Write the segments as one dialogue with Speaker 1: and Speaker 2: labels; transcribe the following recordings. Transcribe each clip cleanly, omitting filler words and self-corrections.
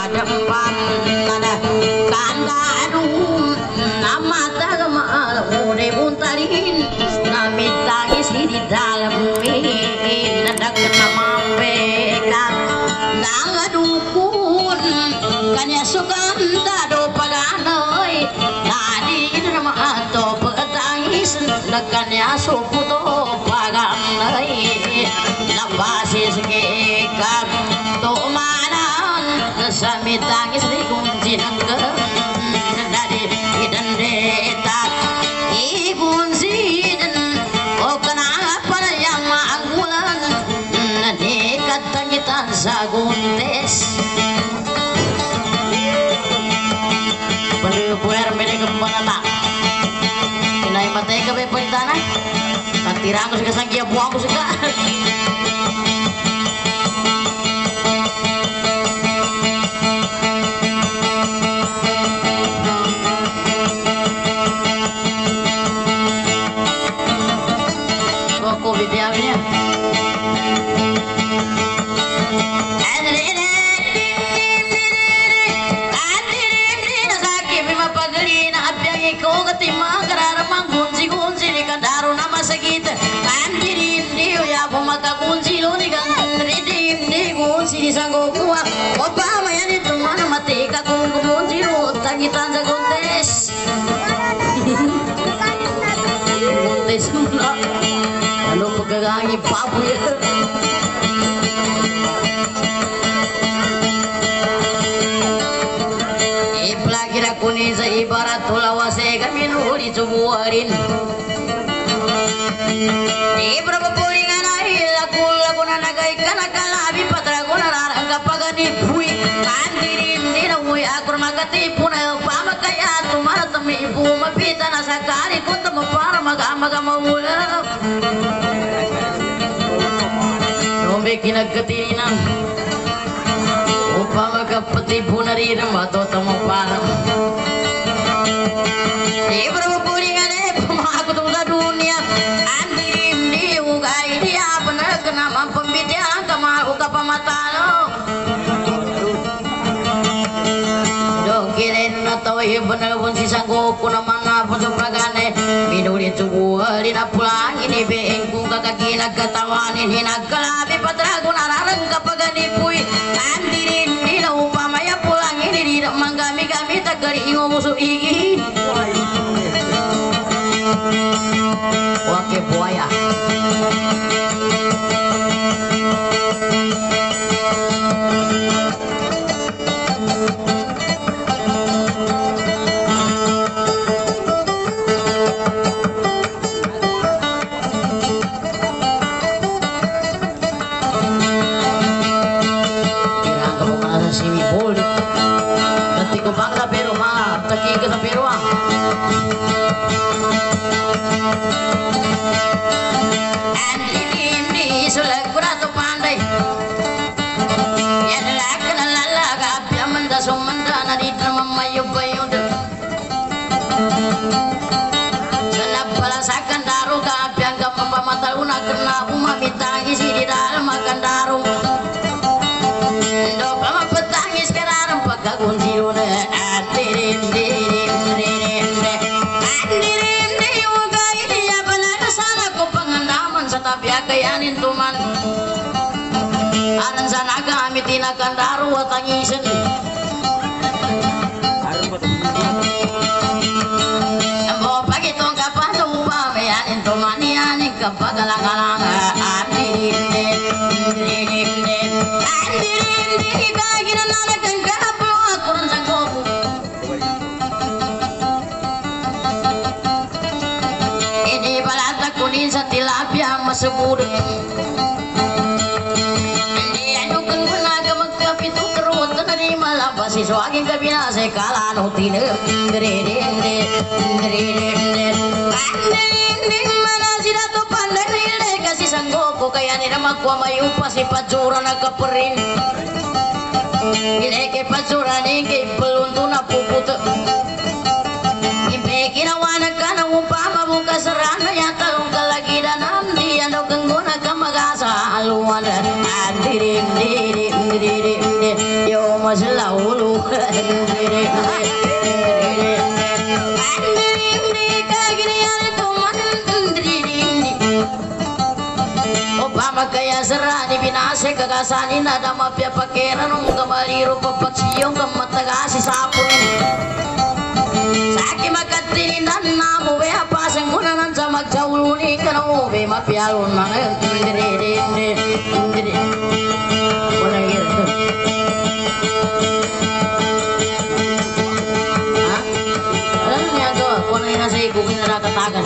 Speaker 1: depan ada kandadum nama tagamal udah buntarin nami tangis di dalam nadak nama beka nangadukun kanya suganda do paganoi nadi nama atau petangis nakanya suputo paganoi nabasis gekam to manan samitangis di kunci nangga dari dan deta ibun siden oh kenapa yang manggulan nekat tangitan saguntes puer mene kemana kinai matay ka be palitana tatira ko sa sangya buang ko suka kok videonya ko katima karar manggunji gunji ni kandaru nama sakit andirin dio ya pemaka gunji lo ni kan ridim ni gunji di sanggo kuat opa maya ni teman mati kakung gunji lo tangitan jagontes guntes na ano pagagangi papu ya kuni sa ibarat tulawase kami nuri subuharin di berapa pulingan ahil lagu na nagay kanakalabi patrago na rarangga pagani bui kandirin di na uy akur magatipu na pamakaya tumaratami ibu mapita na sakari kunta mo para mag-amaga mawula nombe kinagkatirinan upama kapatipu na rin ang matota mo parang di berapa pulingan pemaku tunggu dunia andirim di ugai dia benar kenapa pembidang kamaku kapamatalo dong kiren atau benar pun sisa goku namana pun supragane minuri tubuh dina pulang ini bengku kakaki nagatawan ini nagalabi patrago nararang kapagani pui andirim di na upama ya pulang ini di manggami-gami tagari ingo musuh igi wake buaya kena umami tangis di dalam makan darung do pama petangis kerarem pagagun sirune adirim dirim dirim adirim di ugai dia benar sana ko pangandaman sa tabiagayanin tuman aran sana kami tinakan daru tangisan ambo pagi tong kapan upame yanin tumanianin kapagalang-galang ini balata kuning sa tilapia masebur ini anu kang gunaga magkapitu kerut na malabas si suaging kabina sa kalano tine gredeng sila to pandai nilai kasih sanggoko kaya nila makuha mayupa si Pajura nagkaperin ini kay Pajura ni kay pelunto na puputo ibe kinawanag ka na upama bukas sarana yata kung kalagidan di ano kang guna ka mag-asa haluan dirim yo maslaw dahulu. Obama kaya serani binase kagasani nada mapya pakeran ng kamariro papaksiyong kamatagasi sapon. Saki makatirinan na mo be apasang kunanan sa magsauluni ka na mo be mapyalon mga indiri. Wala yun. Ha? Alam niya to, kung na nasa ikukin na nakatagan.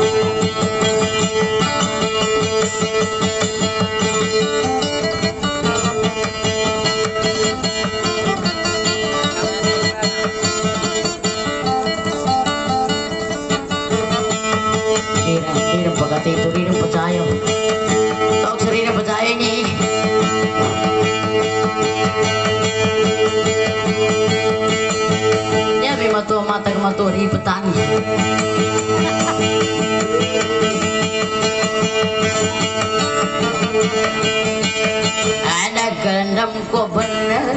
Speaker 1: Hindi pagkatito rin ang pasayo. Tawag sa rin ang pasayo niya eh. Niya may matag maturi patang. Anak gandam ko benar.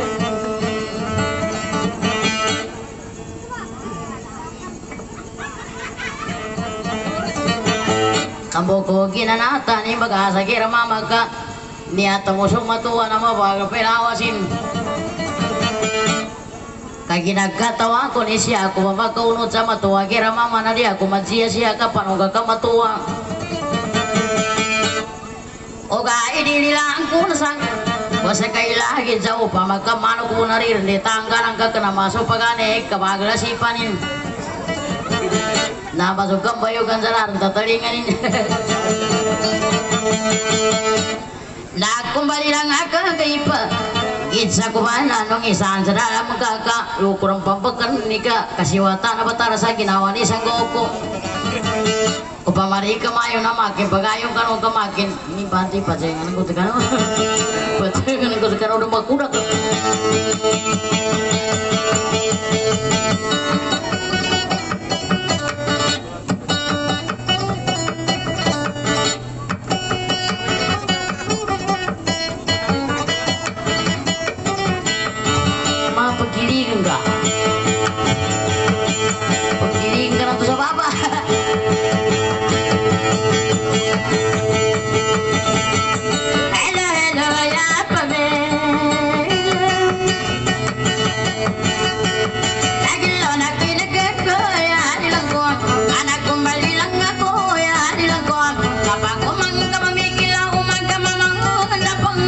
Speaker 1: Ambo ko ginanata ni magasa kira mamaga niya tamusong matuwa na mabaga pinawasin kag ginagkatawa ko ni siya ako mamakaunod sa matuwa kira mama na di ako magsiya ka panuga ka matuwa o gai dinilang ko na sang basta kailagin sa upa magkamano ko na rin di tangga ng kakanamaso pagane kabagla sipanin napasok kang bayugan sa larang tatalingan ninyo. Nakumbali lang ako kaipa. Itsa ko ba na nung isaan sa dalam magkaka lukurang pampakan ni ka kasiwata na batara sa ginawa ni isang goko. Upamari ka mayo na makin pagayong kanong kamakin ni pati pacengan ko tekano. Pacengan ko tekano udah makudak. Pagkilingan ka. Pagkilingan ka na to sa baba. Hello, hello, ya pamela. Nagilo na kinagag ko, ya nilang ko. Anak kumbali lang ako, ya nilang ko. Kapag umang ka mamigila, umang ka mamangungan na pang.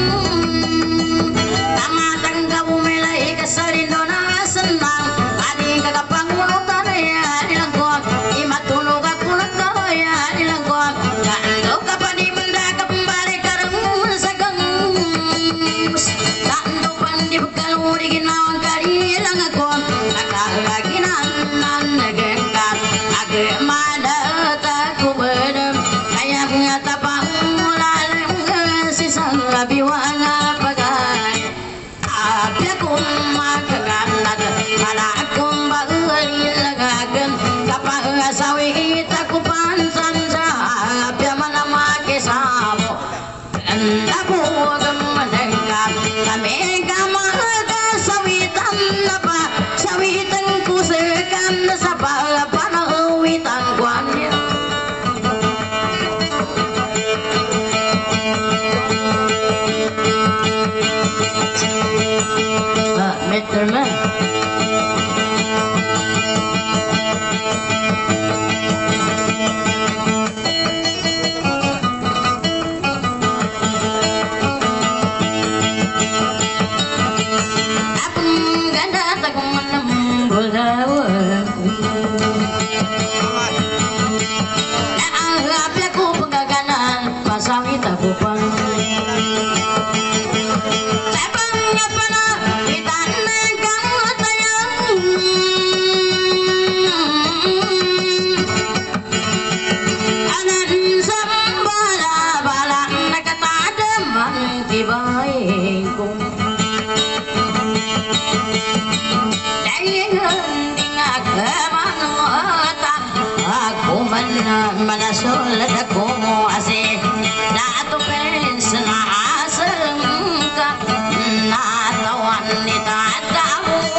Speaker 1: Tamatang ka bumilay ka sa rindo na senang. Adi kagapangunutan ya nilang ko. Imatulog ako na ko, ya nilang ko. Kaando ka pa di benda ka pambalik karang sa gangus. Kaando pa di pagkaluri ginawang karilang ako. Nakagaginan nagengkat. Agmada ko bedem. Kaya nga tapang mulalang si sang labiwang pagay. Abi akong magkakanat. Para akong bagulilagagan. Kapag sawit ako pansan sa abi manamagkisamo. Ganda po kang manangkap. Kami ka magkasawitan na pa. Sawitan ko sekan na sa pagpanawitan ko niya. Mr. Man. Akong ganda takong malambol daw. Naanggap ko pagkaganan pasawit ako pa. Manasulat ako mo asi dato pens na asang ka natawan ni tataw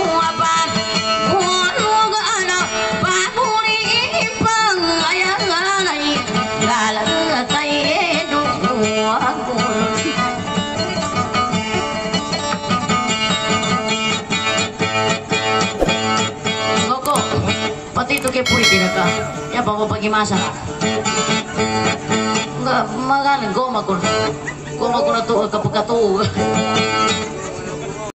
Speaker 1: pwede na ka. Yan pa mo pag-imasa na. Nga, magaling, goma ko na to, kapag katuog.